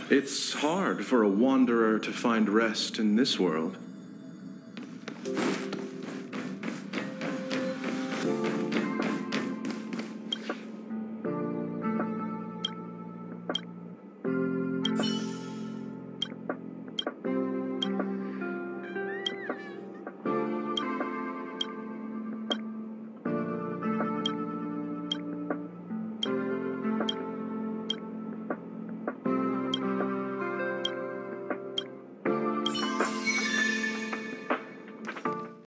It's hard for a wanderer to find rest in this world.